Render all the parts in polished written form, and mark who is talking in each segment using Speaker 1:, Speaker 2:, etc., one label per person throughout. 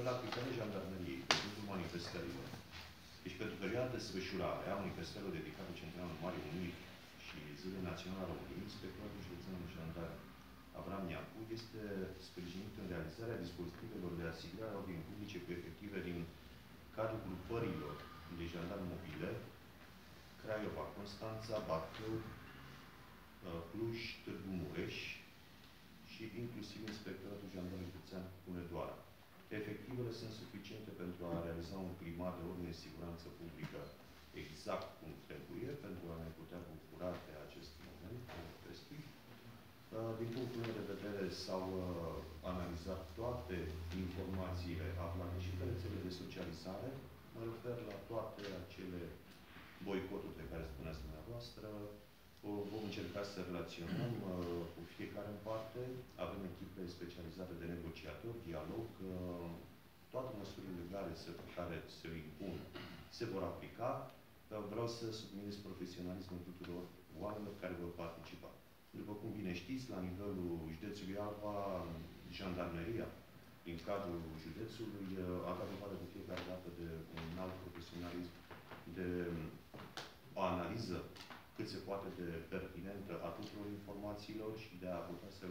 Speaker 1: la aplicarea jandarmeriei, pentru manifestărilor. Deci, pentru perioada de desfășurare a manifestărilor dedicate Centralului Marii Uniri și Zilei Naționale a României, Inspectoratul Județean Jandar Avram Neacu este sprijinit în realizarea dispozitivelor de asigurare a ordinii publice cu efective din cadrul grupărilor de jandarmi mobile Craiova, Constanța, Bacău, Cluj, Târgu Mureș și inclusiv Inspectoratul Jandarmului Județean Hunedoara. Efectivele sunt suficiente pentru a realiza un climat de ordine și siguranță publică exact cum trebuie, pentru a ne putea bucura de acest moment festiv. Din punctul meu de vedere, s-au analizat toate informațiile aflate și pe rețelele de socializare. Mă refer la toate acele boicoturi de care spuneați dumneavoastră. Vom încerca să relaționăm cu fiecare în parte. Avem echipe specializate de negociatori, dialog. Toate măsurile legale care se impun se vor aplica. Vreau să subliniez profesionalismul tuturor oamenilor care vor participa. După cum bine știți, la nivelul județului Alba, jandarmeria din cadrul județului a dat dovadă de fiecare dată de un alt profesionalism, de o analiză cât se poate de pertinentă a tuturor informațiilor și de a putea să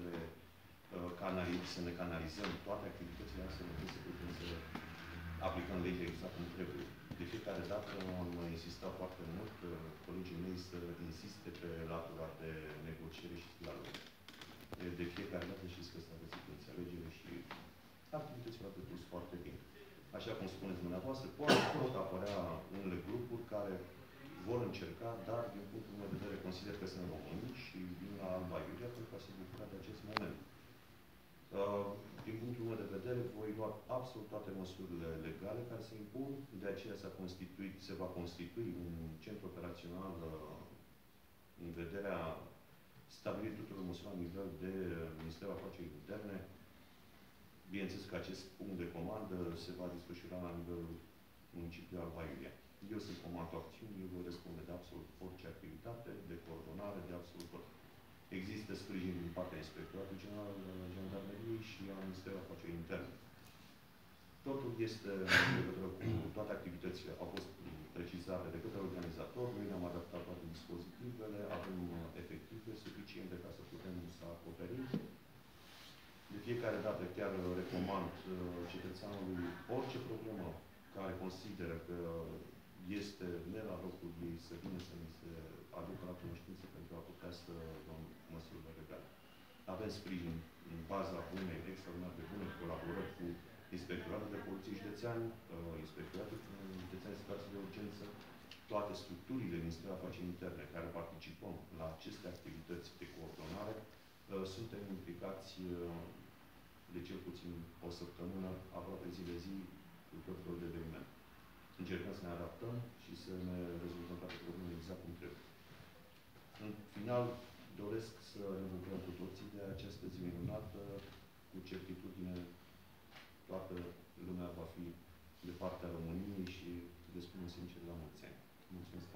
Speaker 1: ne canalizăm toate activitățile astfel încât să putem să aplicăm legea exact cum trebuie. De fiecare dată am insistat foarte mult colegii mei să insiste pe latura de negociere și dialog. De fiecare dată știți că s-a găsit înțelegere și activitățile au dus foarte bine. Așa cum spuneți dumneavoastră, pot apărea unele grupuri care vor încerca, dar din punctul meu de vedere consider că sunt români și vin la Alba Iulia pentru a se bucura de acest moment. Din punctul meu de vedere, voi lua absolut toate măsurile legale care se impun. De aceea se va constitui un centru operațional în vederea stabilirii tuturor măsurilor la nivel de Ministerul Afacerilor Interne. Bineînțeles că acest punct de comandă se va desfășura la nivelul municipiului Alba Iulia. Eu sunt comandul acțiuni, eu voi răspunde de absolut orice activitate, de coordonare, de absolut orice. Există sprijin din partea Inspectoratului General al Jandarmeriei și a Ministerului Afacerilor Interne. Totul este în legătură cu toate activitățile, au fost precizate de către organizator, noi ne-am adaptat toate dispozitivele, avem efective suficiente ca să putem să acoperim. De fiecare dată chiar recomand cetățeanului orice problemă care consideră că este ne la locul ei să vină să ne se aducă la cunoștință pentru a putea să luăm măsurile legale. Avem sprijin în baza unei extraordinar de bune colaborări cu Inspectoratul de Poliție Județean, Inspectoratul Județean de Situații de Urgență, toate structurile Ministerului Afacerilor Interne care participăm la aceste activități de coordonare, suntem implicați de cel puțin o săptămână, aproape zi de zi, cu tot felul de evenimente. Încercăm să ne adaptăm și să ne rezolvăm toate problemele exact cum trebuie. În final, doresc să ne bucurăm cu toții de această zi minunată, cu certitudine toată lumea va fi de partea României și le spun sincer la mulți ani. Mulțumesc!